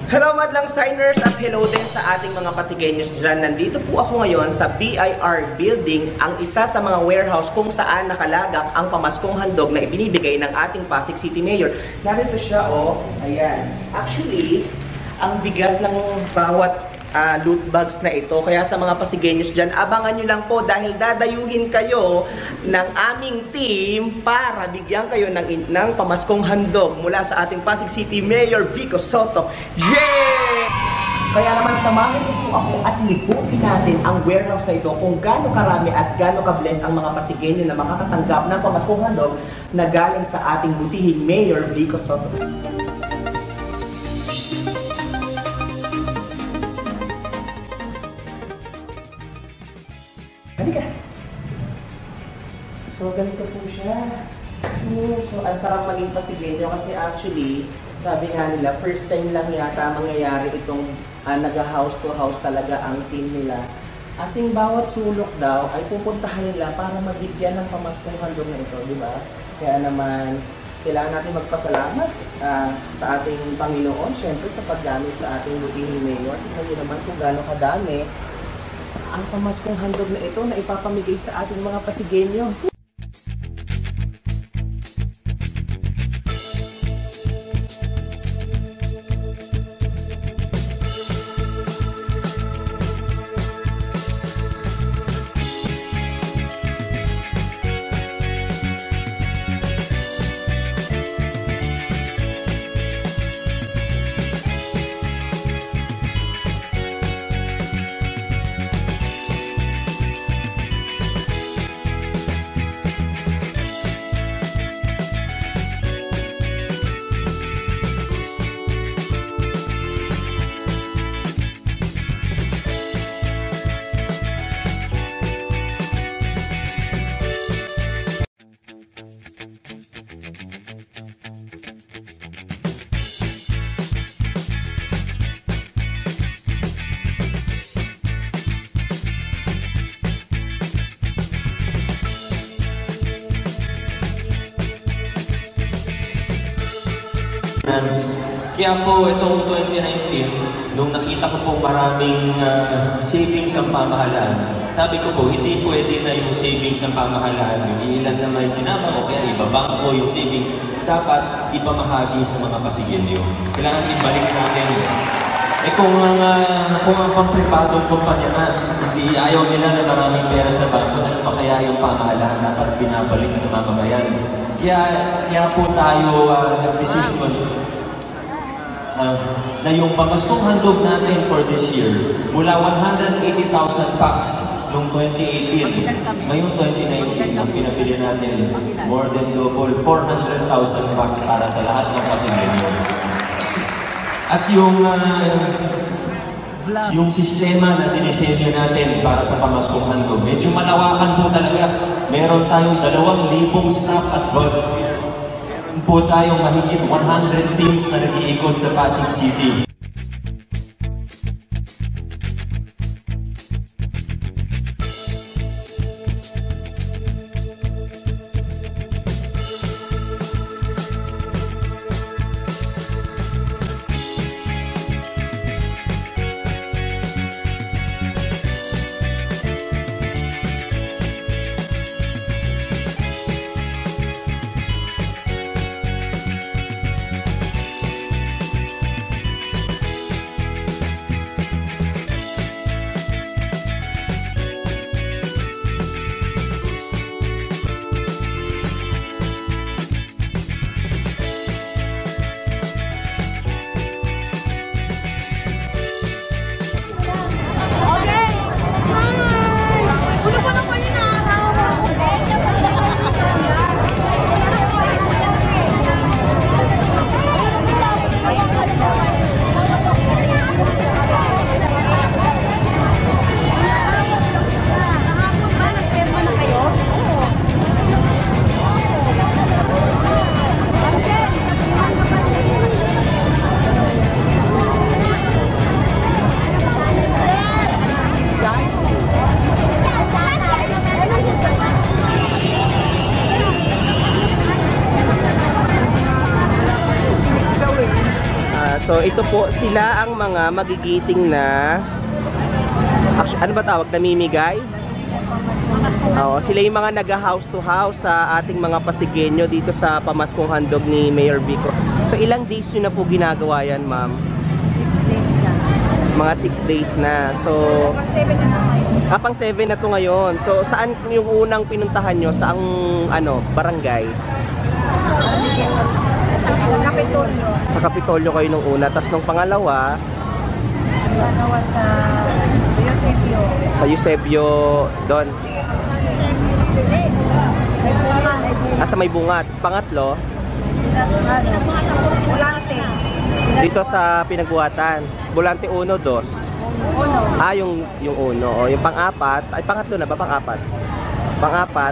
Hello madlang signers at hello din sa ating mga Pasigueños dyan. Nandito po ako ngayon sa BIR Building, ang isa sa mga warehouse kung saan nakalagak ang pamaskong handog na ibinibigay ng ating Pasig City Mayor. Narito siya, oh, ayan. Actually, ang bigat ng bawat loot bags na ito. Kaya sa mga Pasigueños dyan, abangan nyo lang po dahil dadayuhin kayo ng aming team para bigyan kayo ng pamaskong handog mula sa ating Pasig City Mayor Vico Soto. Yay! Kaya naman samahan niyo po ako at liputin natin ang warehouse na ito kung gaano karami at gaano ka-bless ang mga Pasigueño na makakatanggap ng pamaskong handog na galing sa ating butihing Mayor Vico Soto. Halika. So, ganito po siya. So, ang sarap maging Pasigueño kasi actually, sabi nga nila, first time lang yata mangyayari itong nag-house to house talaga ang team nila. As in, bawat sulok daw ay pupuntahan nila para mabigyan ng pamaskong handog na ito, di ba? Kaya naman, kailangan natin magpasalamat sa ating Panginoon, syempre sa paggamit sa ating butihing mayor. Tignan niyo naman kung gaano kadami ang pamaskong handog na ito na ipapamigay sa ating mga Pasigueño. Kaya po itong 2019, nung nakita ko po maraming savings ang pamahalaan, sabi ko po, hindi pwede na yung savings ng pamahalaan, yung ilan na may kinama o kaya ibabangko yung savings, dapat ipamahagi sa mga Pasigueño. Kailangan ibalik natin. Kung ang pang-pripadong kumpanya na hindi ayaw nila na maraming pera sa bangko, ano pa kaya yung pamahalaan dapat binabalik sa mamamayan? Kaya po tayo nag-decision na yung pamaskong handog natin for this year, mula 180,000 packs noong 2018, ngayong 2019, ang pinabili natin, more than double, 400,000 packs para sa lahat ng Pasigueño. At yung sistema na dinisenyo natin para sa pamaskong handog, medyo malawakan po talaga. Meron tayong 2,000 staff at volunteer. Po tayong mahigit 100 teams na nag-iikot sa Pasig City. ito po sila ang mga magigiting na ano ba tawag? Namimigay? Oo, sila yung mga naga-house to house sa ating mga Pasigueño dito sa pamaskong handog ni Mayor Vico. So ilang days nyo na po ginagawa yan, ma'am? 6 days na. Mga 6 days na. So, Pang 7 na ngayon. pang 7 na to ngayon. So saan yung unang pinuntahan nyo? Saang barangay? Sa Kapitolyo. Sa Kapitolyo kayo nung una. Tapos nung pangalawa, Ganawa sa Eusebio. sa Eusebio doon. Sa may bungat. Pangatlo, Bulante. dito sa Pinagbuhatan. Bulante 1, 2. Uno. Yung uno. O, yung pang-apat. Ay, pangatlo na ba? Pang-apat. Pang-apat.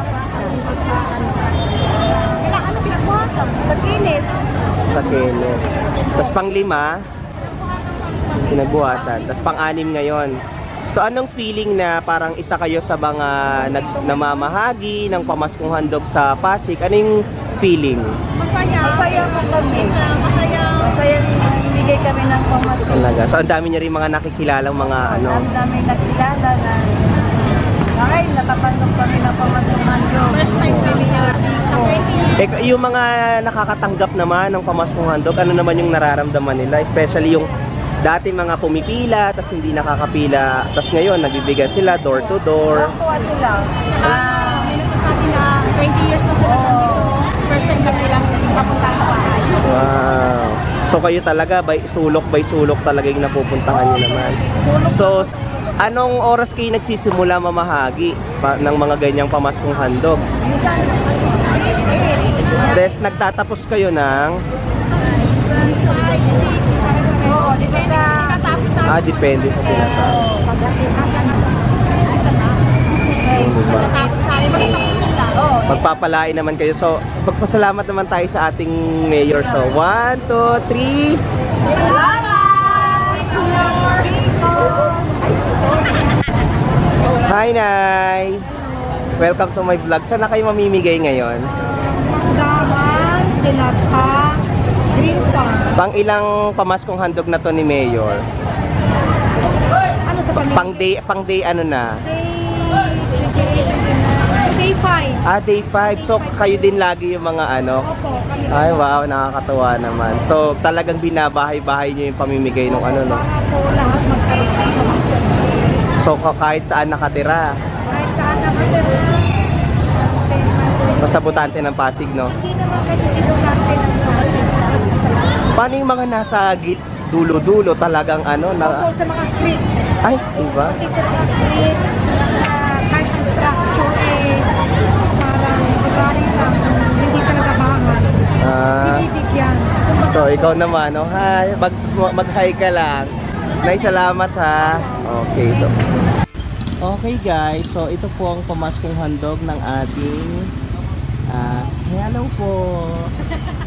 Sa Kinit. Sa Kenneth. Tapos pang-5, Pinagbuhatan. Tapos pang-6 ngayon. So anong feeling na parang isa kayo sa mga namamahagi ng pamaskong handog sa Pasig? Ano yung feeling? Masaya. Masaya po kami. Masaya. Masaya bigay kami ng pamasko. Talaga. So ang dami niya rin mga nakikilalang mga ano. Ang dami nakilala na ay, nakatanggap kami ng pamasko. First time kami sa Yung mga nakakatanggap naman ng pamaskong handog, ano naman yung nararamdaman nila? Especially yung dati mga pumipila, tapos hindi nakakapila, tapos ngayon nabibigyan sila door to door. Tuwa sila. May nagsasabi na 20 years na sila nandito. First time kami lang papunta sa bahay. Wow. So kayo talaga by sulok talaga yung napupuntahan nyo naman. So anong oras kayo nagsisimula mamahagi ng mga ganyang pamaskong handog? Minsan, Des nagtatapos kayo ng oo, di ba ka? Tapos na depende sa tinatawag. tapos tayo magtapos sila. Oo, Magpapalain naman kayo. So magpasalamat naman tayo sa ating mayor. So 1, 2, 3. salamat! Hi, Nay! Welcome to my vlog. Saan na kayo mamimigay ngayon? Manggahan, Dilatas, Green Farm. Pang ilang pamaskong handog na to ni Mayor? Ano sa pamilya? Pang day ano na? Day 5. Day 5. So kayo din lagi yung mga ano? Opo, kami. Ay, wow, nakakatuwa naman. So talagang binabahay-bahay niyo yung pamimigay ng ano, no? Para po lahat magkaroon ng pamasko. So kahit saan nakatira, Kahit saan naman basta butante ng Pasig, no? hindi naman kayo pinugante ng pamasko. Paano yung mga nasa dulo-dulo talagang ano Opo, na... sa mga creek. Ay, iba? Pati sa mga creeks, kahit ang structure parang lugarin lang, hindi ka nagabahan. Binibigyan. So ikaw naman, no? Hi, mag-hi ka lang. Nay, salamat ha. Okay, so okay guys, so ito po ang pamaskong handog ng ating hello po.